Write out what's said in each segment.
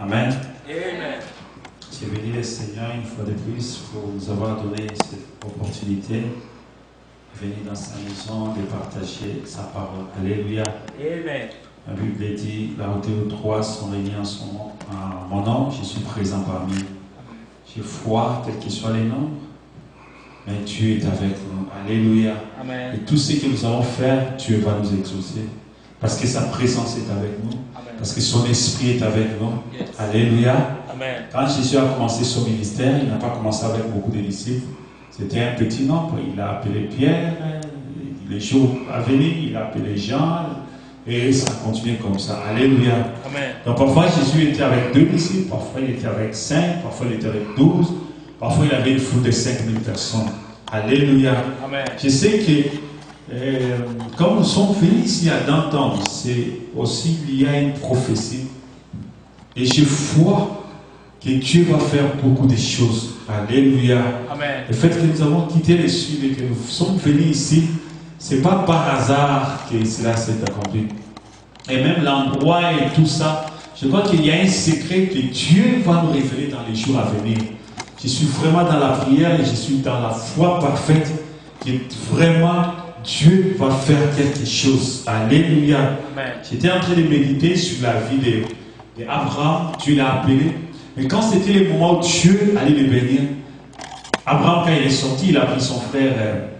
Amen. Amen. J'ai béni le Seigneur une fois de plus pour nous avoir donné cette opportunité de venir dans sa maison, de partager sa parole. Alléluia. Amen. La Bible dit, là où deux ou trois sont réunis en mon nom, je suis présent parmi eux. J'ai foi, quels que soient les noms, mais Dieu est avec nous. Alléluia. Amen. Et tout ce que nous allons faire, Dieu va nous exaucer. Parce que sa présence est avec nous. Amen. Parce que son esprit est avec nous. Yes. Alléluia. Amen. Quand Jésus a commencé son ministère, il n'a pas commencé avec beaucoup de disciples. C'était un petit nombre. Il a appelé Pierre. Les jours à venir, il a appelé Jean. Et ça a continué comme ça. Alléluia. Amen. Donc parfois Jésus était avec 2 disciples, parfois il était avec 5, parfois il était avec 12, parfois il avait une foule de 5000 personnes. Alléluia. Amen. Je sais que comme nous sommes venus ici à Danton, c'est aussi il y a une prophétie. Et je vois que Dieu va faire beaucoup de choses. Alléluia. Amen. Le fait que nous avons quitté les sud et que nous sommes venus ici, ce n'est pas par hasard que cela s'est accompli. Et même l'endroit et tout ça, je crois qu'il y a un secret que Dieu va nous révéler dans les jours à venir. Je suis vraiment dans la prière et je suis dans la foi parfaite que vraiment Dieu va faire quelque chose. Alléluia. Amen. J'étais en train de méditer sur la vie d'Abraham. Dieu l'a appelé. Mais quand c'était le moment où Dieu allait le bénir, Abraham, quand il est sorti, il a pris son frère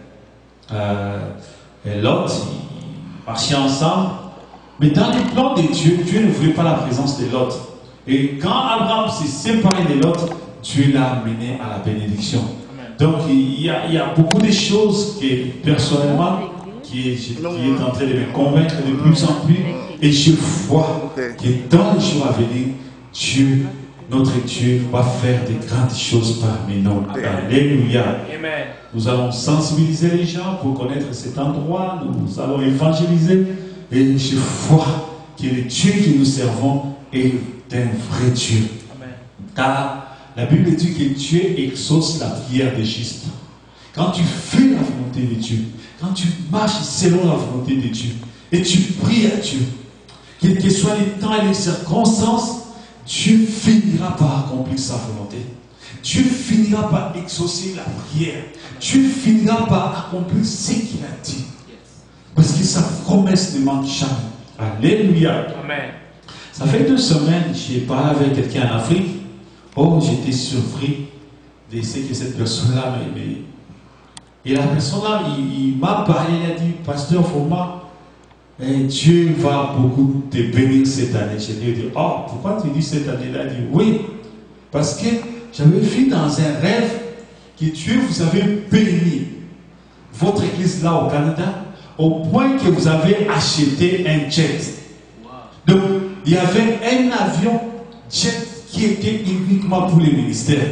Lot, ils marchaient ensemble. Mais dans les plans de Dieu, Dieu ne voulait pas la présence de Lot. Et quand Abraham s'est séparé de Lot, Dieu l'a amené à la bénédiction. Amen. Donc il y a beaucoup de choses que personnellement, qui est en train de me convaincre de plus en plus. Et je vois que dans les jours à venir, Dieu, notre Dieu, va faire de grandes choses parmi nous. Alléluia. Amen. Nous allons sensibiliser les gens pour connaître cet endroit. Nous allons évangéliser. Et je vois que le Dieu que nous servons est un vrai Dieu. Amen. Car la Bible dit que Dieu exauce la prière des justes. Quand tu fais la volonté de Dieu, quand tu marches selon la volonté de Dieu, et tu pries à Dieu, quels que soient les temps et les circonstances, Dieu finira par accomplir sa volonté. Dieu finira par exaucer la prière. Dieu finira par accomplir ce qu'il a dit. Parce que sa promesse ne manque jamais. Alléluia. Amen. Ça fait 2 semaines, j'ai parlé avec quelqu'un en Afrique. Oh, j'étais surpris de ce que cette personne-là m'aimait. Et la personne-là, il m'a parlé, il a dit, Pasteur Foma, Dieu va beaucoup te bénir cette année. Je lui ai dit, oh, pourquoi tu dis cette année-là? Il a dit, oui, parce que j'avais vu dans un rêve que Dieu vous avait béni votre église là au Canada, au point que vous avez acheté un jet. Donc, il y avait un avion jet qui était uniquement pour les ministères.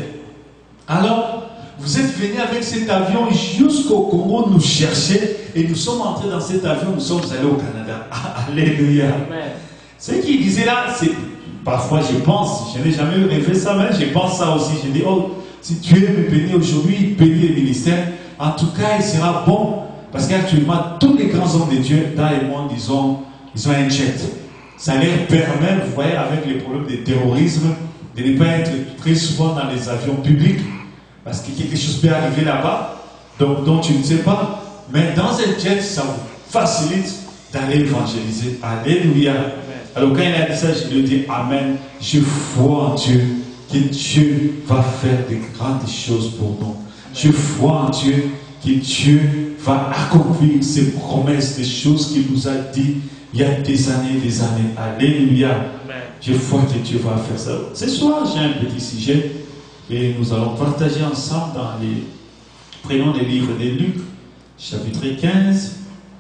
Alors, vous êtes venu avec cet avion jusqu'au Congo nous chercher et nous sommes entrés dans cet avion, nous sommes allés au Canada. Alléluia. Amen. Ce qu'il disait là, c'est parfois je pense, je n'ai jamais rêvé ça, mais je pense ça aussi. Je dis, oh, si Dieu me bénit aujourd'hui, bénit les ministères, en tout cas, il sera bon. Parce qu'actuellement, tous les grands hommes de Dieu dans le monde, ils ont un jet. Ça leur permet, vous voyez, avec les problèmes de terrorisme, de ne pas être très souvent dans les avions publics, parce que quelque chose peut arriver là-bas, donc tu ne sais pas. Mais dans un jet, ça vous facilite d'aller évangéliser. Alléluia. Amen. Alors quand il a dit ça, je lui ai dit Amen. Je crois en Dieu, que Dieu va faire de grandes choses pour nous. Je crois en Dieu, que Dieu va accomplir ses promesses, des choses qu'il nous a dit il y a des années, des années. Alléluia. Amen. Je crois que Dieu va faire ça. Ce soir, j'ai un petit sujet et nous allons partager ensemble dans les... Prenons les livres de Luc, chapitre 15.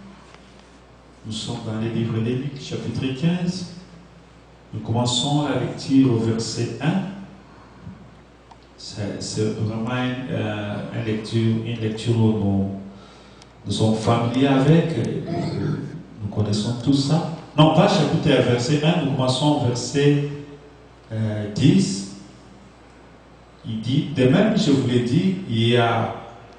Nous sommes dans les livres de Luc, chapitre 15. Nous commençons la lecture au verset 1. C'est vraiment une lecture où nous sommes familiers avec. Nous connaissons tout ça. Non, pas chapitre verset 1, nous commençons au verset 10. Il dit, de même, je vous l'ai dit, il y a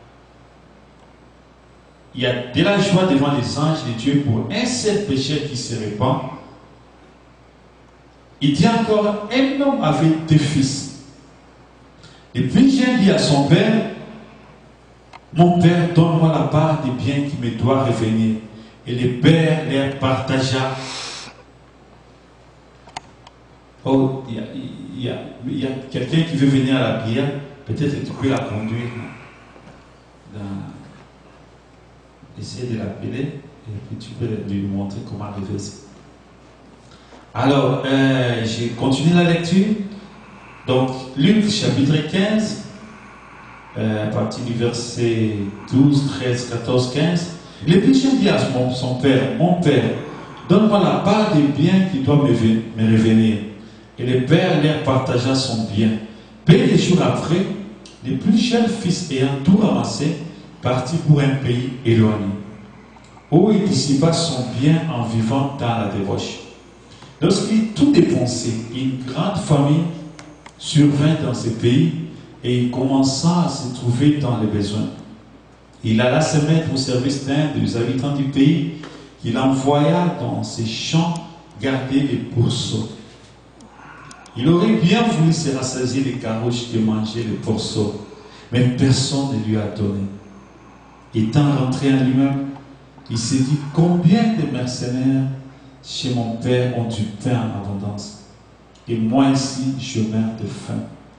de la joie devant les anges de Dieu pour un seul péché qui se répand. Il dit encore, un homme avait deux fils. Et puis j'ai dit à son père, mon père, donne-moi la part des biens qui me doivent revenir. Et le père les partagea. Oh, il y a quelqu'un qui veut venir à la prière, peut-être que tu peux la conduire. Essayer de l'appeler et puis tu peux lui montrer comment arriver ici. Alors, j'ai continué la lecture. Donc, Luc chapitre 15, à partir du verset 12, 13, 14, 15. Le péché dit à son père, mon père, donne-moi la part des biens qui doivent me revenir. Et le père leur partagea son bien. Peu de jours après, le plus jeune fils ayant tout ramassé, partit pour un pays éloigné, où il dissipa son bien en vivant dans la débauche. Lorsqu'il eut tout dépensé, une grande famine survint dans ce pays et il commença à se trouver dans les besoins. Il alla se mettre au service d'un des habitants du pays qu'il envoya dans ses champs garder les pourceaux. Il aurait bien voulu se rassasier les carouches de manger les pourceaux, mais personne ne lui a donné. Étant rentré en lui-même, il s'est dit, combien de mercenaires chez mon père ont du pain en abondance, et moi ici je meurs de faim.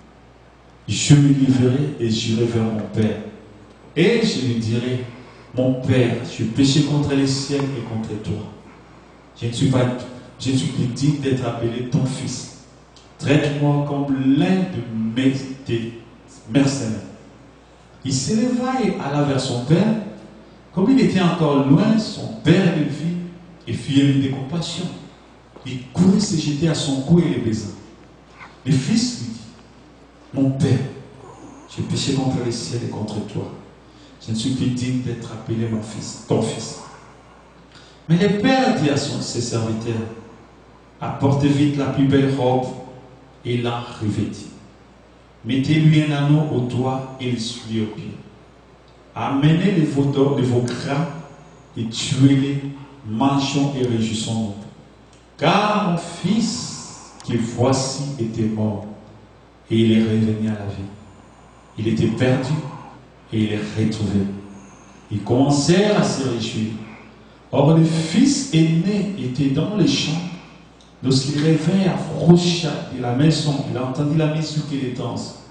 Je me livrerai et j'irai vers mon père, et je lui dirai, mon père, je péché contre les ciels et contre toi. Je ne suis plus digne d'être appelé ton fils. Traite-moi comme l'un de mes mercenaires. Il s'éleva et alla vers son père. Comme il était encore loin, son père le vit et fit une de compassion. Il courut se jeter à son cou et le baisa. Le fils lui dit, mon père, j'ai péché contre le ciel et contre toi. Je ne suis plus digne d'être appelé mon fils, ton fils. Mais le père dit à ses serviteurs, apportez vite la plus belle robe et l'en revêtit. Mettez-lui un anneau au doigt et le soulier au pied. Amenez les veaux gras et tuez-les, mangeons et réjouissons-nous. Car mon fils, qui voici, était mort et il est revenu à la vie. Il était perdu et il est retrouvé. Ils commencèrent à se réjouir. Or, le fils aîné était dans les champs. Lorsqu'il revint, approcha de la maison, il a entendu la musique et les danses.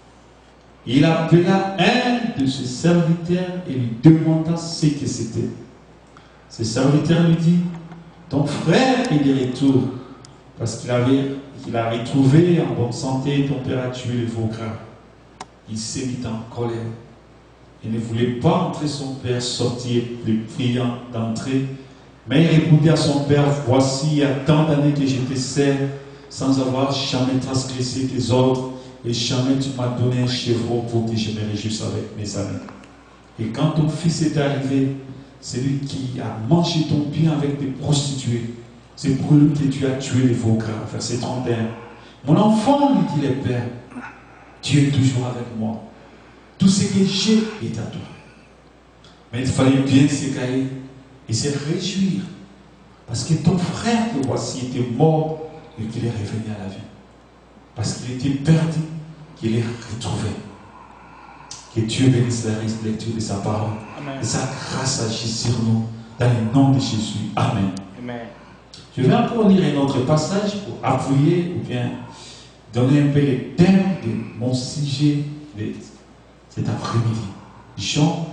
Il appela un de ses serviteurs et lui demanda ce que c'était. Ses serviteurs lui dit, ton frère est de retour, parce qu'il a retrouvé en bonne santé, ton père a tué le veau gras. Il s'est mis en colère. Il ne voulait pas entrer son père, sortir, le priant d'entrer. Mais il répondit à son père, voici, il y a tant d'années que je te sers, sans avoir jamais transgressé tes ordres, et jamais tu m'as donné un chevreau pour que je me réjouisse avec mes amis. Et quand ton fils est arrivé, c'est lui qui a mangé ton bien avec des prostituées. C'est pour lui que tu as tué les veaux gras. Verset 31. Mon enfant, lui dit le père, tu es toujours avec moi. Tout ce que j'ai est à toi. Mais il fallait bien s'égailler et se réjouir. Parce que ton frère que voici était mort et qu'il est revenu à la vie. Parce qu'il était perdu, qu'il est retrouvé. Que Dieu bénisse la lecture de sa parole. Amen. Et sa grâce agisse sur nous dans le nom de Jésus. Amen. Amen. Je vais encore lire un autre passage pour appuyer ou bien donner un peu le thème de mon sujet de cet après-midi. Jean,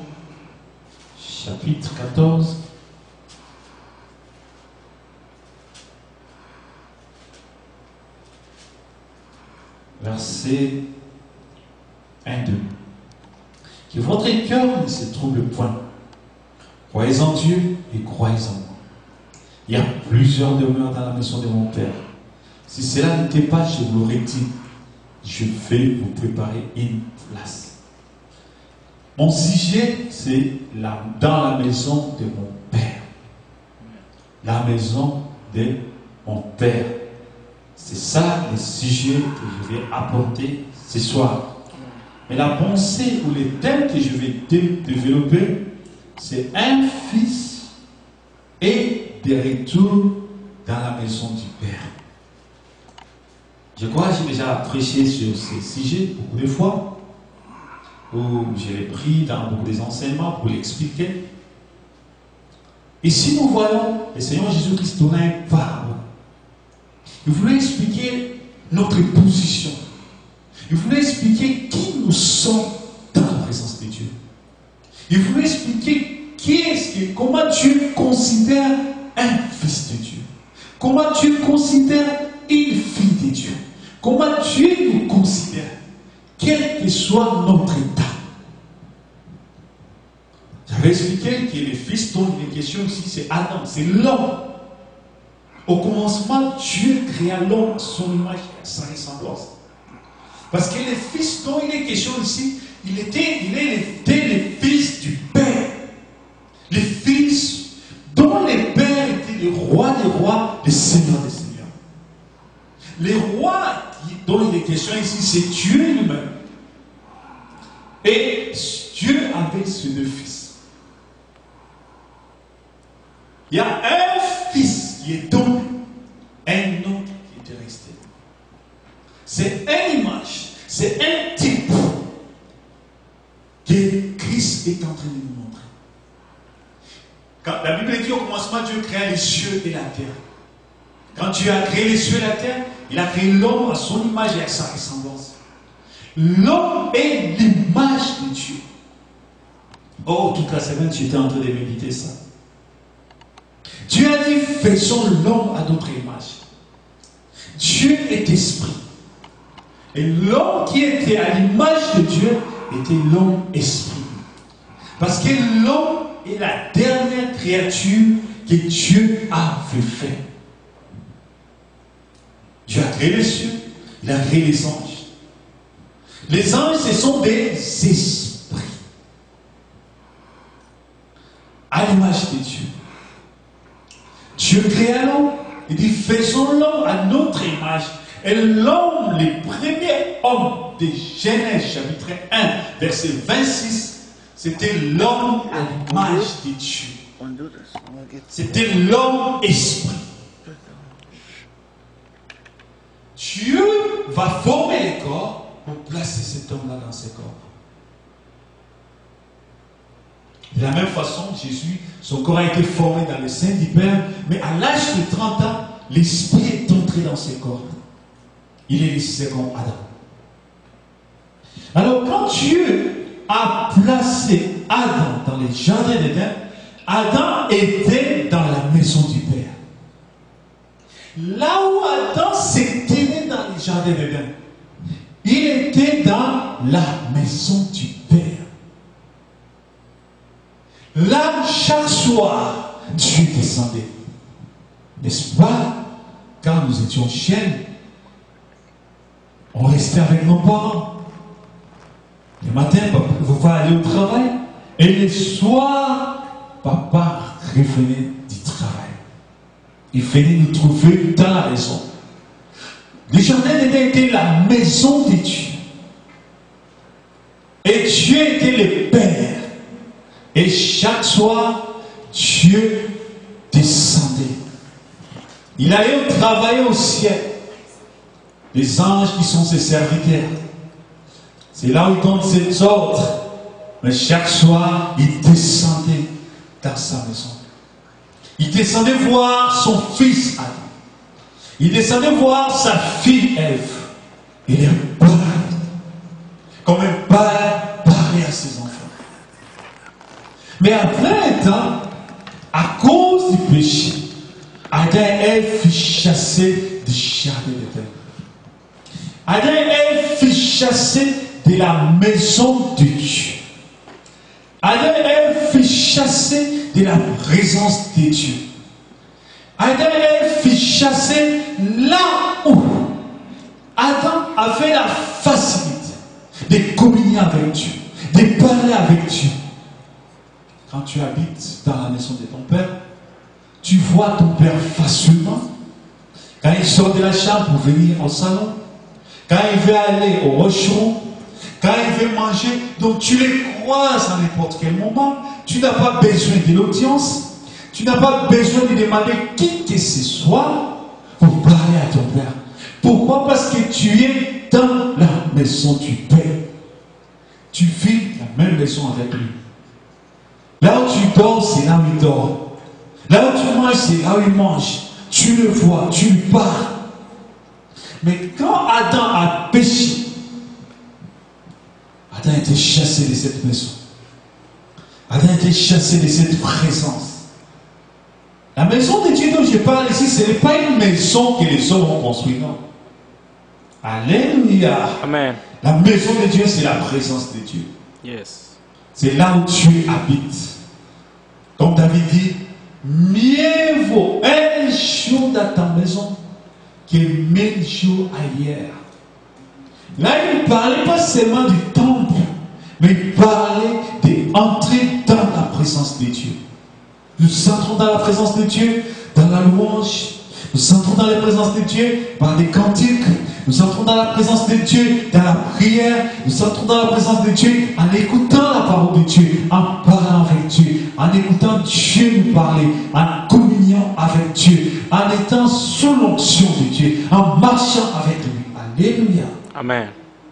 chapitre 14. Verset 1-2. Que votre cœur ne se trouble point. Croyez en Dieu et croyez en moi. Il y a plusieurs demeures dans la maison de mon Père. Si cela n'était pas, je vous l'aurais dit, je vais vous préparer une place. Mon sujet, c'est dans la maison de mon Père. La maison de mon Père. C'est ça le sujet que je vais apporter ce soir. Mais la pensée ou le thème que je vais développer, c'est un fils et des retours dans la maison du Père. Je crois que j'ai déjà prêché sur ces sujets beaucoup de fois, où je l'ai pris dans beaucoup des enseignements pour l'expliquer. Et si nous voyons le Seigneur Jésus-Christ donner un parole, il voulait expliquer notre position. Il voulait expliquer qui nous sommes dans la présence de Dieu. Il voulait expliquer comment Dieu considère un fils de Dieu. Comment Dieu considère une fille de Dieu. Comment Dieu nous considère, quel que soit notre état. J'avais expliqué que le fils dont il est question ici, c'est Adam, c'est l'homme. Au commencement, Dieu créa l'homme à son image et à sa ressemblance. Parce que le fils dont il est question ici, il était le fils du Père. Le fils dont le Père était le roi des rois, le Seigneur des seigneurs. Le roi dont il est question ici, c'est Dieu lui-même. Et Dieu avait ses deux fils. Il y a un fils qui est tombé, un autre qui était resté. C'est une image, c'est un type que Christ est en train de nous montrer. Quand la Bible dit au commencement, Dieu créa les cieux et la terre. Quand Dieu a créé les cieux et la terre, il a créé l'homme à son image et à sa ressemblance. L'homme est l'image de Dieu. Oh, toute la semaine, j'étais en train de méditer ça. Dieu a dit, faisons l'homme à notre image. Dieu est esprit. Et l'homme qui était à l'image de Dieu était l'homme esprit. Parce que l'homme est la dernière créature que Dieu avait fait. Dieu a créé les cieux, il a créé les anges. Les anges, ce sont des esprits. À l'image de Dieu. Dieu créa l'homme, il dit faisons l'homme à notre image. Et l'homme, le premier homme de Genèse chapitre 1, verset 26, c'était l'homme à l'image de Dieu. C'était l'homme esprit. Dieu va former les corps pour placer cet homme-là dans ses corps. De la même façon, Jésus, son corps a été formé dans le sein du Père, mais à l'âge de 30 ans, l'esprit est entré dans ses corps. Il est le second Adam. Alors, quand Dieu a placé Adam dans le jardin d'Éden, Adam était dans la maison du Père. Là où Adam s'était né dans le jardin d'Éden, il était dans la maison du Père. Là, chaque soir, Dieu descendait. N'est-ce pas? Quand nous étions jeunes, on restait avec nos parents. Le matin, papa va aller au travail. Et le soir, papa revenait du travail. Il venait nous trouver dans la maison. Le jardin d'Éden était la maison de Dieu. Et Dieu était le Père. Et chaque soir, Dieu descendait. Il allait travailler au ciel. Les anges qui sont ses serviteurs. C'est là où il donne ses ordres. Mais chaque soir, il descendait dans sa maison. Il descendait voir son fils Adam. Il descendait voir sa fille Ève. Il les parlait. Comme un père parlait à ses enfants. Mais après un temps, à cause du péché, Adam et Ève furent chassés du jardin d'Éden. Adam et Ève furent chassés de la maison de Dieu. Adam et Ève furent chassés de la présence de Dieu. Adam et Ève furent chassés là où Adam avait la facilité de communier avec Dieu, de parler avec Dieu. Quand tu habites dans la maison de ton père, tu vois ton père facilement. Quand il sort de la chambre pour venir au salon, quand il veut aller au restaurant, quand il veut manger, donc tu les croises à n'importe quel moment. Tu n'as pas besoin de l'audience. Tu n'as pas besoin de demander qui que ce soit pour parler à ton père. Pourquoi? Parce que tu es dans la maison du Père. Tu vis la même maison avec lui. Là où tu dors, c'est là où il dort. Là où tu manges, c'est là où il mange. Tu le vois, tu lui parles. Mais quand Adam a péché, Adam a été chassé de cette maison. Adam a été chassé de cette présence. La maison de Dieu dont je parle ici, ce n'est pas une maison que les hommes ont construite, non. Alléluia. Amen. La maison de Dieu, c'est la présence de Dieu. Yes. C'est là où Dieu habite. Comme David dit, mieux vaut un jour dans ta maison que 1000 jours ailleurs. Là, il ne parlait pas seulement du temple, mais il parlait d'entrer dans la présence de Dieu. Nous entrons dans la présence de Dieu, dans la louange. Nous entrons dans la présence de Dieu par des cantiques. Nous entrons dans la présence de Dieu dans la prière. Nous entrons dans la présence de Dieu en écoutant la parole de Dieu, en parlant avec Dieu, en écoutant Dieu nous parler, en communion avec Dieu, en étant sous l'onction de Dieu, en marchant avec lui. Alléluia. Amen.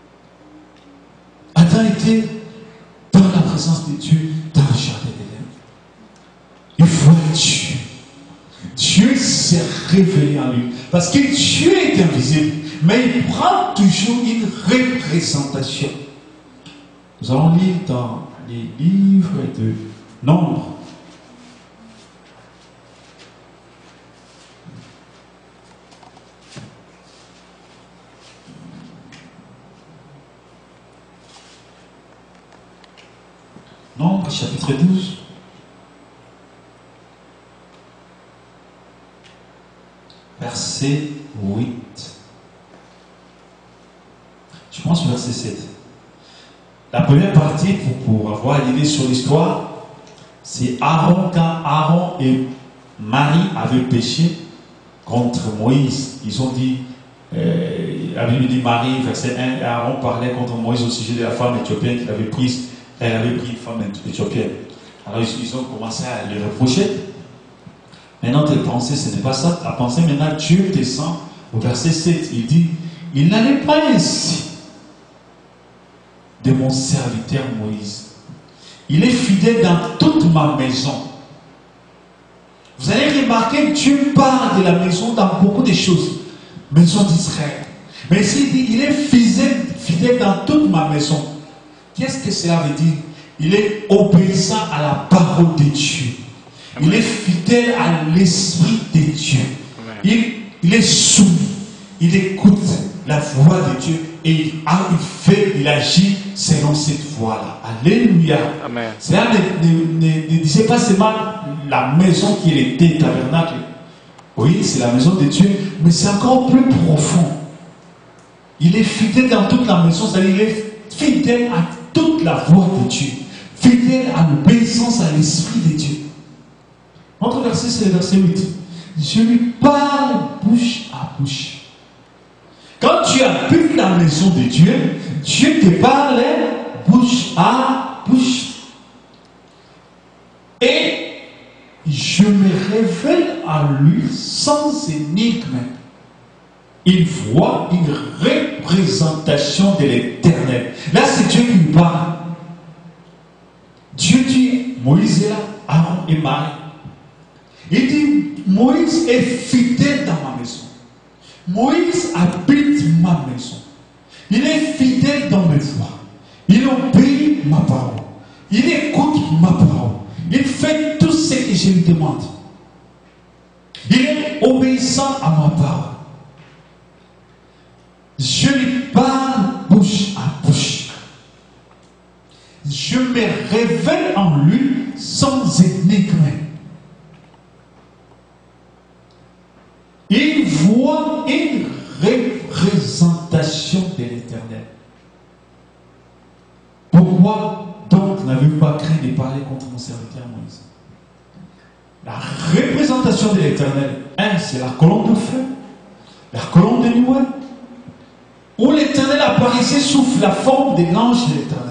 Adam était dans la présence de Dieu dans le jardin d'Éden. Il voit Dieu. Dieu s'est révélé en lui. Parce que Dieu est invisible. Mais il prend toujours une représentation. Nous allons lire dans les livres de Nombre. Nombre, chapitre 12. Verset 8. Je pense verset 7. La première partie, pour avoir l'idée sur l'histoire, c'est Aaron, quand Aaron et Marie avaient péché contre Moïse. Ils ont dit, la Bible dit Marie, verset 1, Aaron parlait contre Moïse au sujet de la femme éthiopienne qu'il avait prise. Elle avait pris une femme éthiopienne. Alors ils ont commencé à le reprocher. Maintenant, tes pensées, ce n'est pas ça. Ta pensée, maintenant, Dieu descend au verset 7. Il dit, il n'allait pas ainsi de mon serviteur Moïse. Il est fidèle dans toute ma maison. Vous allez remarquer, Dieu parle de la maison dans beaucoup de choses. Maison d'Israël. Mais ici, il dit, il est fidèle dans toute ma maison. Qu'est-ce que cela veut dire? Il est obéissant à la parole de Dieu. Il est fidèle à l'Esprit de Dieu. Il est soumis. Il écoute la voix de Dieu et il agit selon cette voie-là. Alléluia. Amen. Cela ne disait pas seulement la maison qui était tabernacle. Oui, c'est la maison de Dieu, mais c'est encore plus profond. Il est fidèle dans toute la maison, c'est-à-dire il est fidèle à toute la voix de Dieu, fidèle à l'obéissance à l'Esprit de Dieu. Notre verset, c'est le verset 8. Je lui parle bouche à bouche. Quand tu habites la maison de Dieu, Dieu te parle bouche à bouche. Et je me révèle à lui sans énigme. Il voit une représentation de l'Éternel. Là, c'est Dieu qui lui parle. Dieu dit, Moïse est là, Aaron et Marie. Il dit, Moïse est fidèle dans ma maison. Moïse habite ma maison. Il est fidèle dans mes voies. Il obéit ma parole. Il écoute ma parole. Il fait tout ce que je lui demande. Il est obéissant à ma parole. Je lui parle bouche à bouche. Je me révèle en lui sans énigme. Il voit une représentation de l'Éternel. Pourquoi donc n'avez-vous pas craint de parler contre mon serviteur Moïse? La représentation de l'Éternel, c'est la colonne de feu, la colonne de nuée, où l'Éternel apparaissait sous la forme de l'ange de l'Éternel.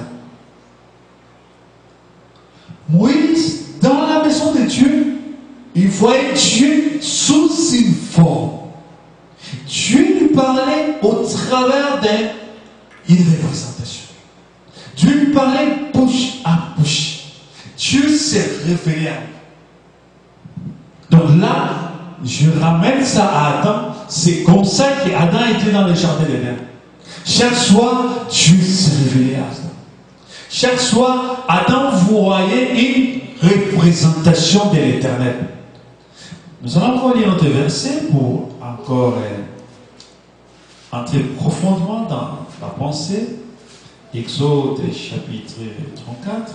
Moïse, dans la maison de Dieu, il voyait Dieu sous une forme. Dieu lui parlait au travers d'une représentation. Dieu lui parlait bouche à bouche. Dieu s'est révélé à lui. Donc là, je ramène ça à Adam. C'est comme ça qu'Adam était dans le jardin d'Éden. Chaque soir, Dieu s'est révélé à Adam. Chaque soir, Adam voyait une représentation de l'Éternel. Nous allons encore lire notre verset pour encore entrer profondément dans la pensée. Exode chapitre 34.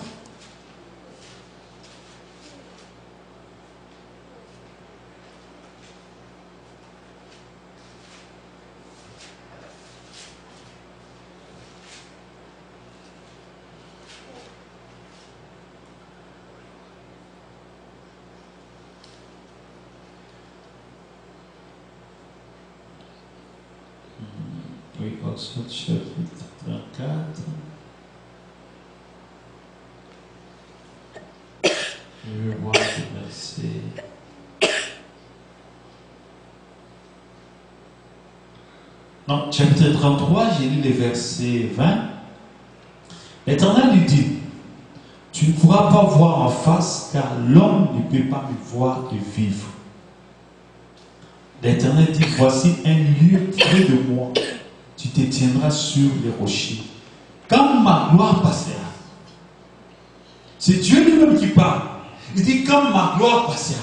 Oui, Exode chapitre 34. Je vais voir le verset. Non, chapitre 33, j'ai lu le verset 20. L'Éternel lui dit, tu ne pourras pas voir en face, car l'homme ne peut pas me voir et vivre. L'Éternel dit, voici un lieu près de moi. Tu te tiendras sur les rochers. Quand ma gloire passera, c'est Dieu lui-même qui parle. Il dit, quand ma gloire passera,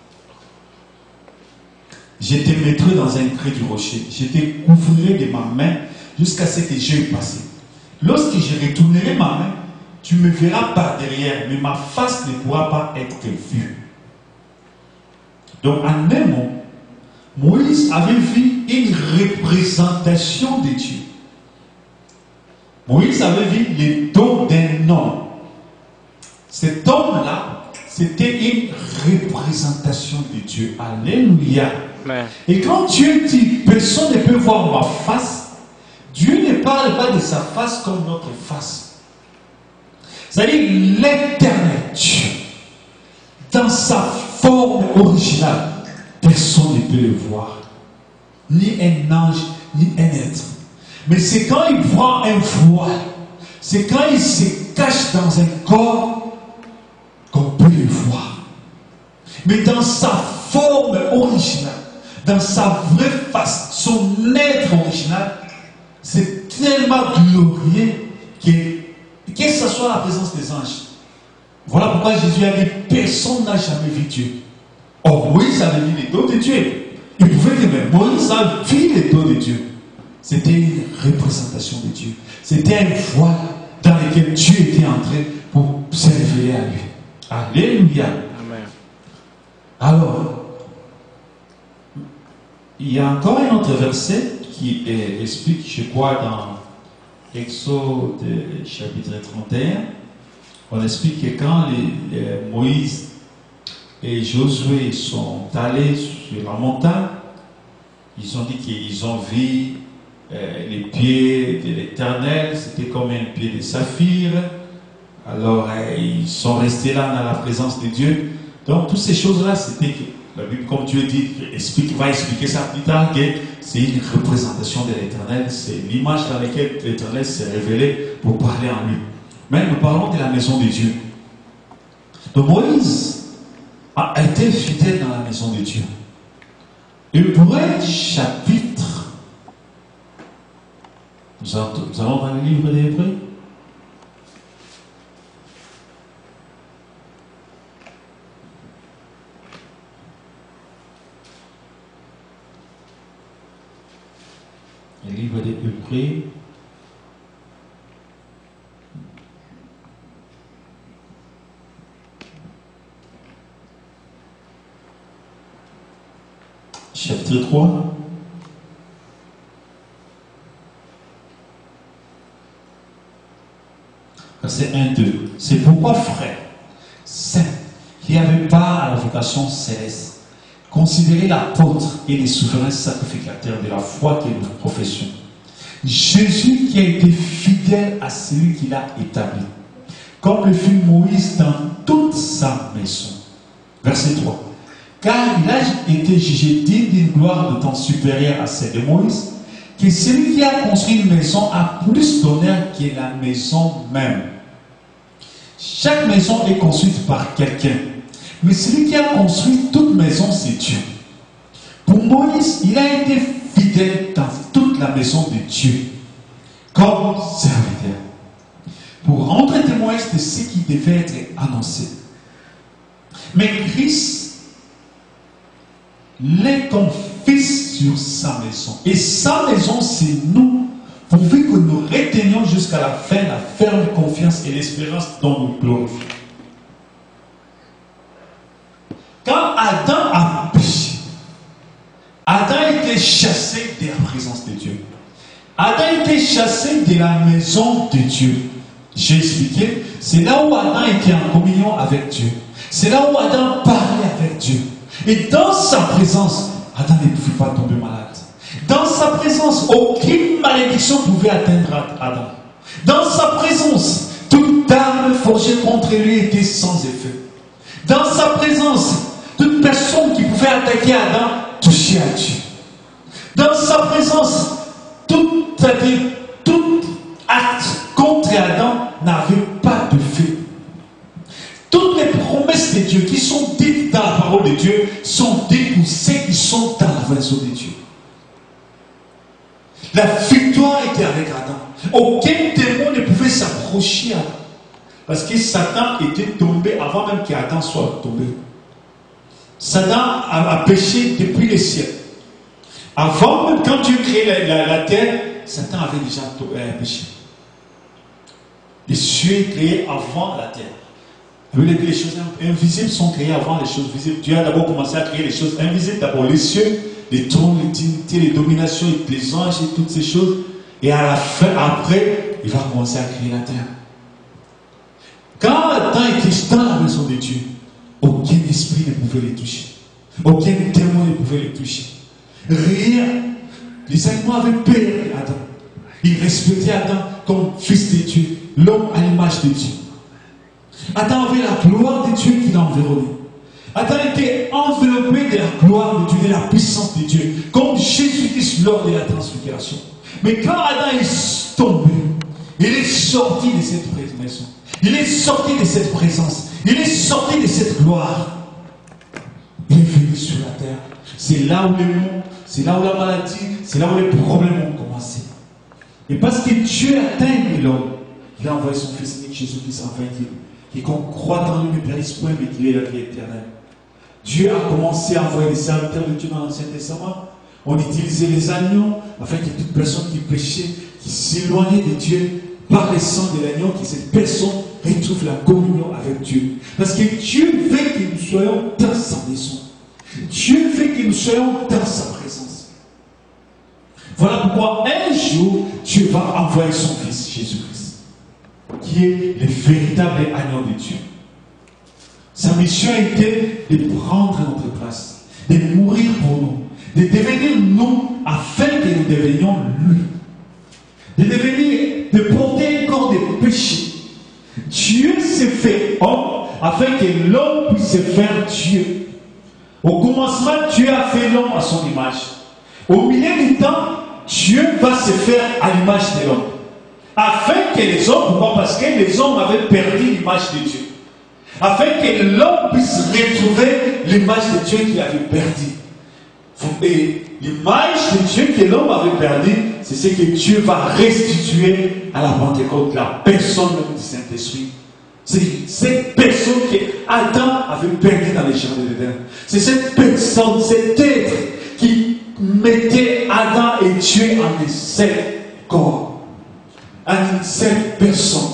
je te mettrai dans un creux du rocher. Je te couvrirai de ma main jusqu'à ce que j'ai passé. Lorsque je retournerai ma main, tu me verras par derrière, mais ma face ne pourra pas être vue. Donc, en un mot, Moïse avait vu une représentation de Dieu. Moïse avait vu le dos d'un homme. Cet homme-là, c'était une représentation de Dieu. Alléluia. Amen. Et quand Dieu dit, personne ne peut voir ma face, Dieu ne parle pas de sa face comme notre face. C'est-à-dire l'éternel Dieu, dans sa forme originale, personne ne peut le voir. Ni un ange, ni un être. Mais c'est quand il prend un voile, c'est quand il se cache dans un corps qu'on peut le voir. Mais dans sa forme originale, dans sa vraie face, son être original, c'est tellement glorieux que ce soit la présence des anges. Voilà pourquoi Jésus a dit, personne n'a jamais vu Dieu. Or, Moïse avait vu les dos de Dieu. Il pouvait dire, mais Moïse a vu les dos de Dieu. C'était une représentation de Dieu. C'était un voile dans lequel Dieu était entré pour se révéler à lui. Alléluia. Amen. Alors, il y a encore un autre verset qui explique, je crois, dans Exode chapitre 31, on explique que quand Moïse et Josué sont allés sur la montagne, ils ont dit qu'ils ont vu les pieds de l'Éternel, c'était comme un pied de saphir. Alors ils sont restés là dans la présence de Dieu. Donc toutes ces choses-là, c'était que la Bible, comme Dieu dit, va expliquer ça plus tard, que c'est une représentation de l'Éternel, c'est l'image dans laquelle l'Éternel s'est révélé pour parler en lui. Mais nous parlons de la maison de Dieu. Donc Moïse a été fidèle dans la maison de Dieu. Hébreux chapitre, nous allons dans le livre des Hébreux. Le livre des Hébreux. Chapitre 3. Verset 1-2. C'est pourquoi, frères, saints, qui n'avaient pas à la vocation céleste, considérez l'apôtre et les souverains sacrificateurs de la foi que nous professions. Jésus qui a été fidèle à celui qu'il a établi, comme le fut Moïse dans toute sa maison. Verset 3. Car il a été jugé digne d'une gloire de temps supérieure à celle de Moïse, que celui qui a construit une maison a plus d'honneur que la maison même. Chaque maison est construite par quelqu'un. Mais celui qui a construit toute maison, c'est Dieu. Pour Moïse, il a été fidèle dans toute la maison de Dieu, comme serviteur, pour rendre témoin de ce qui devait être annoncé. Mais Christ l'est comme fils sur sa maison. Et sa maison, c'est nous, pourvu que nous retenions jusqu'à la fin la ferme confiance et l'espérance dont nous glorifions. Quand Adam a péché, Adam était chassé de la présence de Dieu. Adam était chassé de la maison de Dieu. J'ai expliqué, c'est là où Adam était en communion avec Dieu. C'est là où Adam parlait avec Dieu. Et dans sa présence, Adam ne pouvait pas tomber malade. Dans sa présence, aucune malédiction pouvait atteindre Adam. Dans sa présence, toute arme forgée contre lui était sans effet. Dans sa présence, toute personne qui pouvait attaquer Adam touchait à Dieu. Dans sa présence, tout acte contre Adam n'avait pas de fait. Toutes les promesses de Dieu qui sont dites dans la parole de Dieu sont dites pour ceux qui sont dans la version de Dieu. La victoire était avec Adam. Aucun démon ne pouvait s'approcher à Adam. Parce que Satan était tombé avant même qu'Adam soit tombé. Satan a péché depuis les siècles. Avant même, quand Dieu créait la terre, Satan avait déjà péché. Les cieux étaient créés avant la terre. Les choses invisibles sont créées avant les choses visibles. Dieu a d'abord commencé à créer les choses invisibles. D'abord les cieux, les trônes, les dignités, les dominations, les anges et toutes ces choses. Et à la fin, après, il va commencer à créer la terre. Quand Adam était dans la maison de Dieu, aucun esprit ne pouvait les toucher. Aucun démon ne pouvait les toucher. Rien. Les animaux avaient peur d'Adam. Ils respectaient Adam comme fils de Dieu, l'homme à l'image de Dieu. Adam avait la gloire de Dieu qui l'environnait. Adam était enveloppé de la gloire de Dieu, de la puissance de Dieu, comme Jésus-Christ lors de la transfiguration. Mais quand Adam est tombé, il est sorti de cette maison. Il est sorti de cette présence. Il est sorti de cette gloire. Il est venu sur la terre. C'est là où les maux, c'est là où la maladie, c'est là où les problèmes ont commencé. Et parce que Dieu a aimé l'homme, il a envoyé son Fils unique Jésus-Christ afin qu'il croit en lui ne périsse point, mais qu'il ait la vie éternelle. Dieu a commencé à envoyer les serviteurs de Dieu dans l'Ancien Testament. On utilisait les agneaux afin que toute personne qui péchait, qui s'éloignait de Dieu, par le sang de l'agneau, que cette personne retrouve la communion avec Dieu. Parce que Dieu veut que nous soyons dans sa maison. Dieu veut que nous soyons dans sa présence. Voilà pourquoi un jour, Dieu va envoyer son Fils Jésus-Christ, qui est le véritable agneau de Dieu. Sa mission a été de prendre notre place, de mourir pour nous, de devenir nous afin que nous devenions lui. De porter un corps de péché. Dieu s'est fait homme afin que l'homme puisse se faire Dieu. Au commencement, Dieu a fait l'homme à son image. Au milieu du temps, Dieu va se faire à l'image de l'homme. Afin que les hommes, pourquoi? Parce que les hommes avaient perdu l'image de Dieu. Afin que l'homme puisse retrouver l'image de Dieu qu'il avait perdue. Et l'image de Dieu que l'homme avait perdue, c'est ce que Dieu va restituer à la Pentecôte, la personne du Saint-Esprit. C'est cette personne que Adam avait perdue dans les jardins d'Éden. C'est cette personne, cet être qui mettait Adam et Dieu en un seul corps, en une seule personne.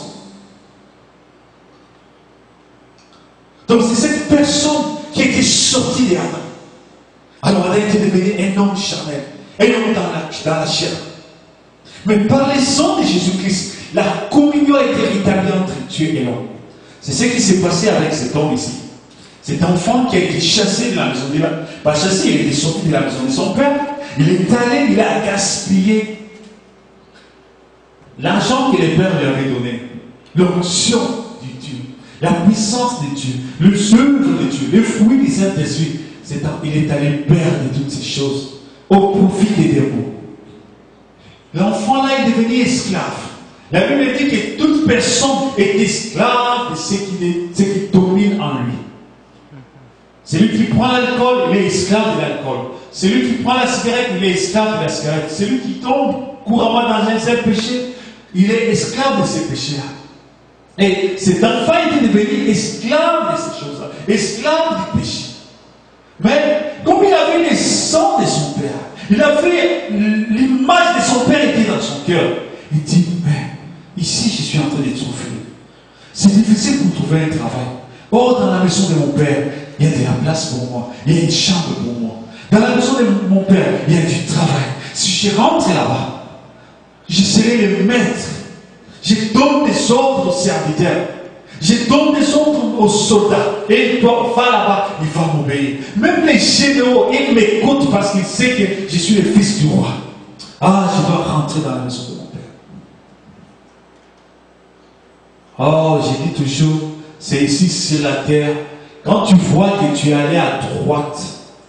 Donc c'est cette personne qui était sortie d'Adam. Alors Adam était devenu un homme charnel, un homme dans la chair. Mais par le sang de Jésus-Christ, la communion a été rétablie entre Dieu et l'homme. C'est ce qui s'est passé avec cet homme ici. Cet enfant qui a été chassé de la maison de Dieu. Pas chassé, il était sorti de la maison de son père. Il est allé, il a gaspillé l'argent que les pères lui avaient donné. L'onction du Dieu, la puissance de Dieu, le œuvre de Dieu, les fruits du Saint-Esprit. Il est allé perdre toutes ces choses au profit des démons. L'enfant là est devenu esclave. La Bible dit que toute personne est esclave de ce qui domine en lui. Celui qui prend l'alcool, il est esclave de l'alcool. Celui qui prend la cigarette, il est esclave de la cigarette. Celui qui tombe couramment dans un seul péché, il est esclave de ces péchés-là. Et cet enfant est devenu esclave de ces choses-là, esclave du péché. Mais comme il avait le sang de son père, il avait l'image de son père était dans son cœur. Il dit, mais ici je suis en train de souffrir. C'est difficile pour trouver un travail. Or, dans la maison de mon père, il y a de la place pour moi. Il y a une chambre pour moi. Dans la maison de mon père, il y a du travail. Si je rentre là-bas, je serai le maître. Je donne des ordres aux serviteurs. Je donne des ordres aux soldats. Et toi, va là-bas, il va m'obéir. Même les généraux, ils m'écoutent parce qu'ils savent que je suis le fils du roi. Ah, je dois rentrer dans la maison de mon père. Oh, j'ai dit toujours, c'est ici sur la terre, quand tu vois que tu es allé à droite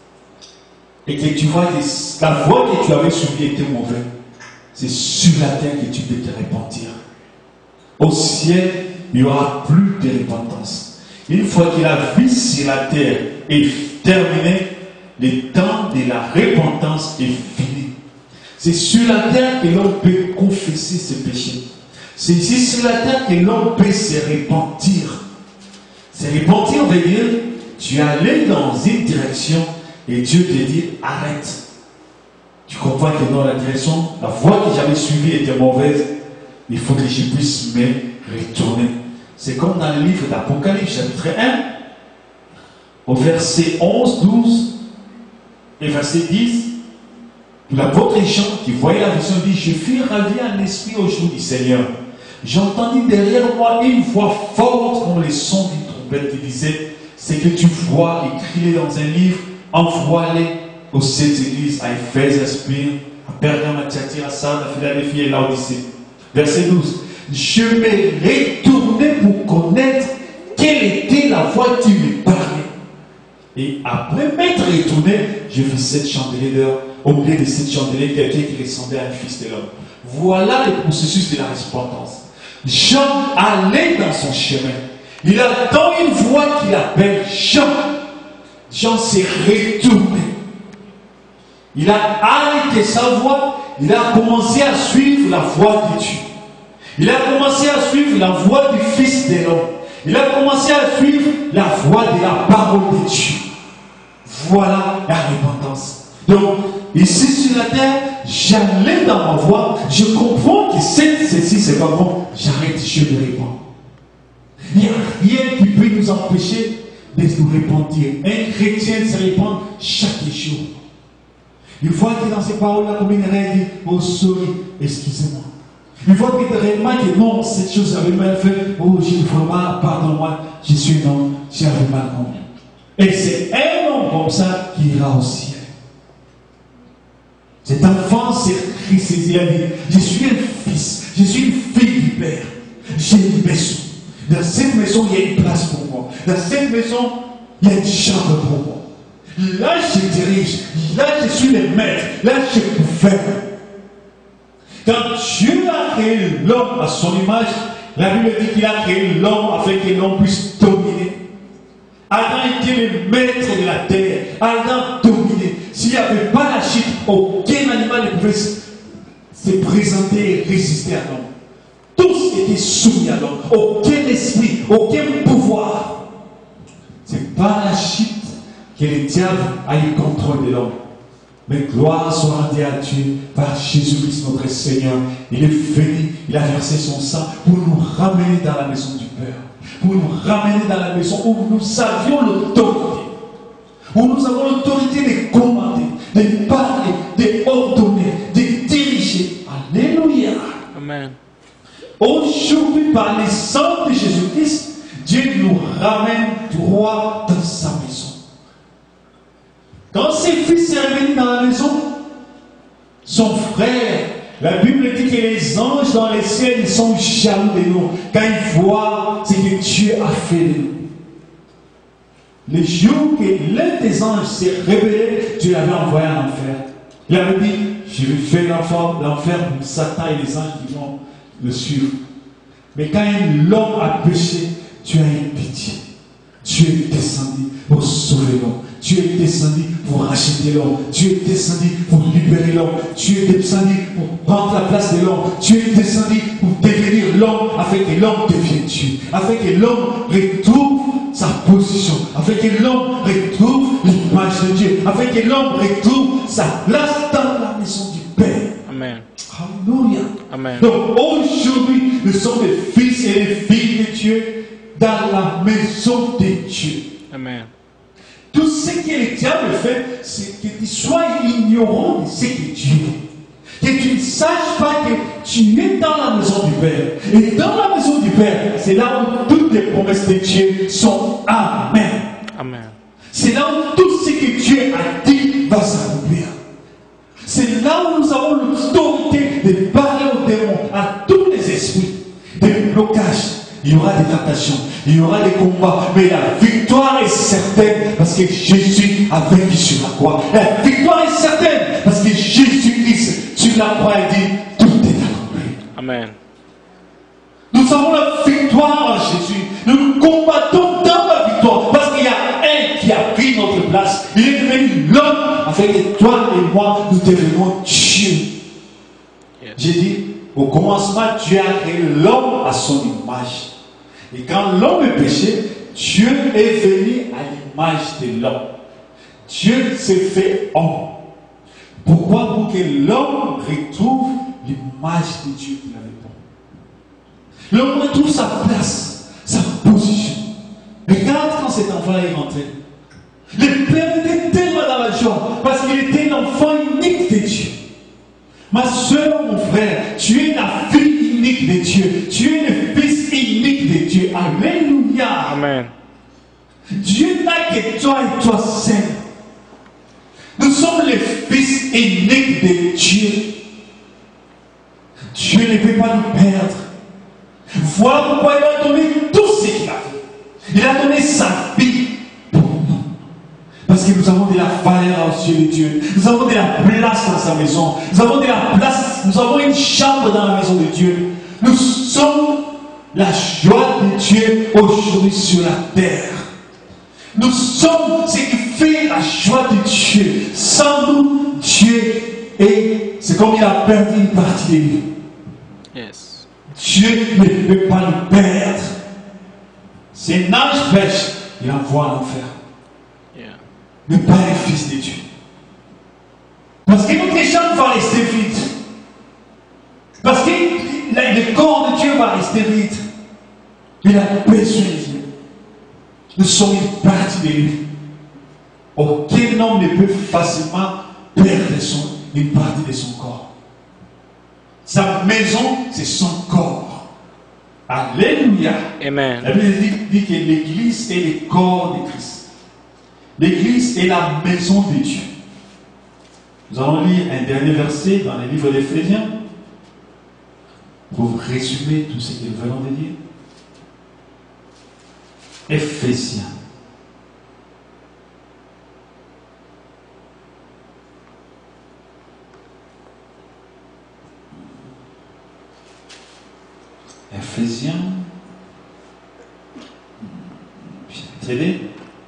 et que tu vois que la voie que tu avais suivie était mauvaise, c'est sur la terre que tu peux te repentir. Au ciel, il n'y aura plus de repentance. Une fois que la vie sur la terre est terminée, le temps de la repentance est fini. C'est sur la terre que l'on peut confesser ses péchés. C'est ici sur la terre que l'on peut se repentir. Se repentir veut dire, tu es allé dans une direction et Dieu te dit, arrête. Tu comprends que dans la direction, la voie que j'avais suivie était mauvaise. Il faut que je puisse me retourner. C'est comme dans le livre d'Apocalypse, chapitre 1, au verset 11, 12 et verset 10. L'apôtre Jean, qui voyait la vision, dit, je fus ravi en esprit au jour du Seigneur. J'entendis derrière moi une voix forte comme le son d'une trompette qui disait, c'est que tu vois écrit dans un livre, envoie-les aux 7 églises, à Éphèse, à Spire, à Pergame, à Thyatire, à Sardes, à Philadelphie et à Laodicée. Verset 12. Je m'ai retourné pour connaître quelle était la voix qui me parlait. Et après m'être retourné, j'ai vu 7 chandeliers d'or. Au milieu de 7 chandeliers, quelqu'un qui ressemblait à un fils de l'homme. Voilà le processus de la repentance. Jean allait dans son chemin. Il attend une voix qui l'appelle Jean. Jean s'est retourné. Il a arrêté sa voix. Il a commencé à suivre la voix de Dieu. Il a commencé à suivre la voix du Fils de l'homme. Il a commencé à suivre la voix de la parole de Dieu. Voilà la repentance. Donc, ici sur la terre, j'allais dans ma voie, je comprends que ceci c'est pas bon, j'arrête, je me répands. Il n'y a rien qui peut nous empêcher de nous repentir. Un chrétien se répand chaque jour. Il faut que dans ces paroles-là, comme il dit, oh sorry, excusez-moi. Il faut que réellement que non, cette chose avait mal fait, oh j'ai vraiment, pardonne-moi, je suis un homme, j'avais mal compris. Et c'est un homme comme ça qui ira au ciel. Cet enfant s'est saisi, il a dit, je suis un fils, je suis une fille du Père. J'ai une maison. Dans cette maison, il y a une place pour moi. Dans cette maison, il y a une chambre pour moi. Là, je dirige. Là, je suis le maître. Là, je gouverne. Quand Dieu a créé l'homme à son image, la Bible dit qu'il a créé l'homme afin que l'homme puisse dominer. Adam était le maître de la terre. Adam dominait. S'il n'y avait pas la chute, aucun animal ne pouvait se présenter et résister à l'homme. Tous étaient soumis à l'homme. Aucun esprit, aucun pouvoir. C'est par la chute que le diable a eu contrôle de l'homme. Mais gloire soit rendue à Dieu par Jésus-Christ notre Seigneur. Il est venu, il a versé son sang pour nous ramener dans la maison du Père. Pour nous ramener dans la maison où nous avions l'autorité. Où nous avons l'autorité de commander, de parler, d'ordonner, de diriger. Alléluia. Amen. Aujourd'hui, par le sang de Jésus-Christ, Dieu nous ramène droit dans sa maison. Quand ses fils sont revenus dans la maison, son frère, la Bible dit que les anges dans les ciels, ils sont jaloux de nous. Quand ils voient ce que Dieu a fait de nous. Le jour que l'un des anges s'est révélé, Dieu l'avait envoyé en enfer. Il avait dit, je vais faire l'enfer pour Satan et les anges qui vont le suivre. Mais quand l'homme a péché, tu as eu pitié. Tu es descendu pour sauver l'homme. Tu es descendu pour racheter l'homme. Tu es descendu pour libérer l'homme. Tu es descendu pour prendre la place de l'homme. Tu es descendu pour devenir l'homme afin que l'homme devienne Dieu. Afin que l'homme retrouve sa position. Afin que l'homme retrouve l'image de Dieu. Afin que l'homme retrouve sa place dans la maison du Père. Amen. Alléluia. Amen. Donc aujourd'hui, nous sommes les fils et les filles de Dieu dans la maison de Dieu. Amen. Tout ce que le diable fait, c'est que tu sois ignorant de ce que Dieu est. Que tu ne saches pas que tu es dans la maison du Père. Et dans la maison du Père, c'est là où toutes les promesses de Dieu sont Amen. Amen. C'est là où tout ce que Dieu a dit va s'accomplir. C'est là où nous avons l'autorité de parler aux démons, à tous les esprits, des blocages. Il y aura des tentations, il y aura des combats, mais la victoire est certaine parce que Jésus a vaincu sur la croix. La victoire est certaine parce que Jésus-Christ sur la croix a dit tout est accompli. Amen. Nous avons la victoire en Jésus. Nous combattons dans la victoire parce qu'il y a un qui a pris notre place. Il est devenu l'homme afin que toi et moi nous devenions Dieu. Yes. J'ai dit, au commencement, Dieu a créé l'homme à son image. Et quand l'homme est péché, Dieu est venu à l'image de l'homme. Dieu s'est fait homme. Pourquoi? Pour que l'homme retrouve l'image de Dieu qu'il avait pas. L'homme retrouve sa place, sa position. Regarde quand cet enfant est rentré. Le père était tellement dans la joie parce qu'il était l'enfant unique de Dieu. Ma soeur, mon frère, tu es la fille unique de Dieu. Tu es le fils unique de Dieu. Alléluia. Amen. Dieu n'a que toi et toi seul. Nous sommes les fils uniques de Dieu. Dieu ne peut pas nous perdre. Voilà pourquoi il a donné tout ce qu'il a fait. Il a donné sa vie pour nous. Parce que nous avons de la valeur aux yeux de Dieu. Nous avons de la place dans sa maison. Nous avons de la place. Nous avons une chambre dans la maison de Dieu. Nous sommes la joie de Dieu aujourd'hui sur la terre. Nous sommes ce qui fait la joie de Dieu. Sans nous, Dieu est. C'est comme il a perdu une partie de lui. Yes. Dieu ne peut pas nous perdre. Si un ange pêche, il envoie à l'enfer. Yeah. Mais pas les fils de Dieu. Parce que notre chambre va rester vide. Parce que le corps de Dieu va rester vide. Il a besoin de Dieu. Nous sommes une partie de lui. Aucun homme ne peut facilement perdre une partie de son corps. Sa maison, c'est son corps. Alléluia. Amen. La Bible dit que l'Église est le corps de Christ. L'Église est la maison de Dieu. Nous allons lire un dernier verset dans le livre d'Éphésiens pour résumer tout ce que nous venons de dire. Éphésiens. Éphésiens. Télé.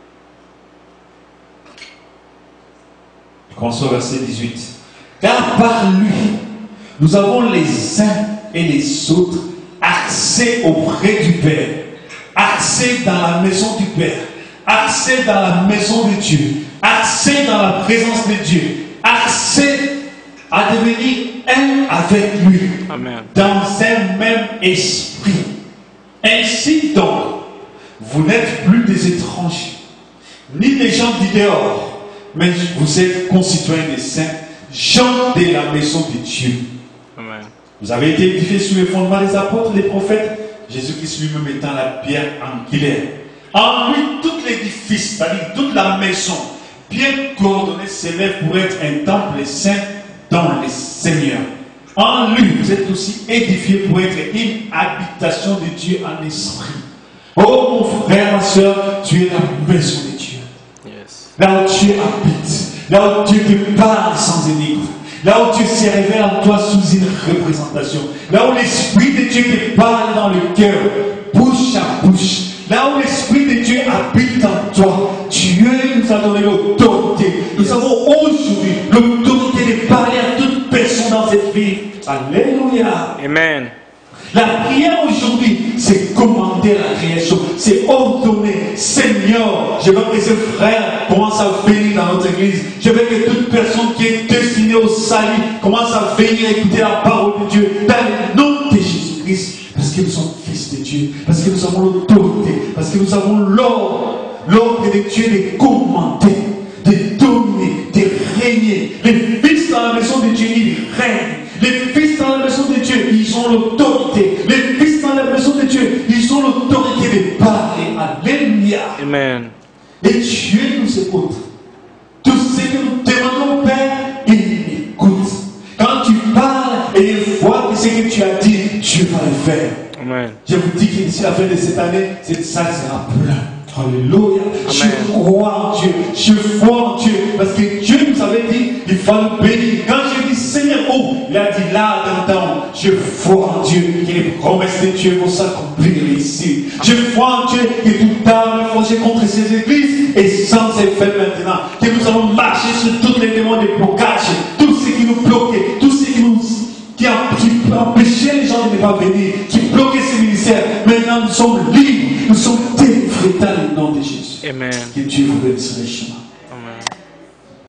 Commençons au verset 18. Car par lui, nous avons les uns et les autres accès auprès du Père, accès dans la maison du Père, accès dans la maison de Dieu, accès dans la présence de Dieu, accès à devenir un avec lui. Amen. Dans un même esprit. Ainsi donc, vous n'êtes plus des étrangers, ni des gens du dehors, mais vous êtes concitoyens des saints, gens de la maison de Dieu. Amen. Vous avez été édifiés sur les fondements des apôtres, des prophètes, Jésus-Christ lui-même étant la pierre angulaire. En lui, tout l'édifice, c'est-à-dire toute la maison, bien coordonnée, s'élève pour être un temple saint dans le Seigneur. En lui, vous êtes aussi édifiés pour être une habitation de Dieu en esprit. Oh mon frère, ma soeur, tu es la maison de Dieu. Yes. Là où Dieu habite, là où Dieu te parle sans énigme, Là où Dieu s'est révélé en toi sous une représentation. Là où l'Esprit de Dieu te parle dans le cœur, bouche à bouche. Là où l'Esprit de Dieu habite en toi, Dieu nous a donné l'autorité. Nous avons aujourd'hui l'autorité de parler à toute personne dans cette vie. Alléluia. Amen. La prière aujourd'hui, c'est commander la création, c'est ordonner. Seigneur, je veux que ces frères commencent à venir dans notre église. Je veux que toute personne qui est destinée au salut commence à venir écouter la parole de Dieu dans le nom de Jésus-Christ. Parce que nous sommes fils de Dieu, parce que nous avons l'autorité, parce que nous avons l'ordre de Dieu de commander, de dominer, de régner. Les fils dans la maison de Dieu, ils règnent. Les fils dans la maison de Dieu, ils ont l'autorité. Les fils dans la maison de Dieu, ils ont l'autorité de parler. Alléluia. Amen. Et Dieu nous écoute. Tout ce que nous demandons au Père, il écoute. Quand tu parles et il voit que ce que tu as dit, Dieu va le faire. Amen. Je vous dis qu'ici, à la fin de cette année, cette salle sera pleine. Alléluia. Je crois en Dieu. Je crois en Dieu. Parce que Dieu nous avait dit, il faut nous bénir. Quand j'ai dit Seigneur, oh, il a dit là, dans le temps, je crois en Dieu que les promesses de Dieu vont s'accomplir ici. Je crois en Dieu que toute arme forgée contre ces églises est sans effet maintenant. Que nous allons marcher sur tous les démons de blocage, tout ce qui nous bloquait, tout ce qui empêchait les gens de ne pas venir, qui bloquait ces ministères. Maintenant, nous sommes libres, nous sommes délivrés dans le nom de Jésus. Amen. Que Dieu vous bénisse richement.